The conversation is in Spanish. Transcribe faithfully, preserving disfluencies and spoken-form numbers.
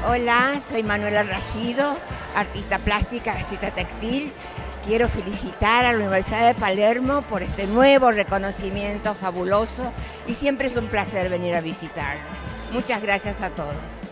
Hola, soy Manuela RASJIDO, artista plástica, artista textil. Quiero felicitar a la Universidad de Palermo por este nuevo reconocimiento fabuloso y siempre es un placer venir a visitarlos. Muchas gracias a todos.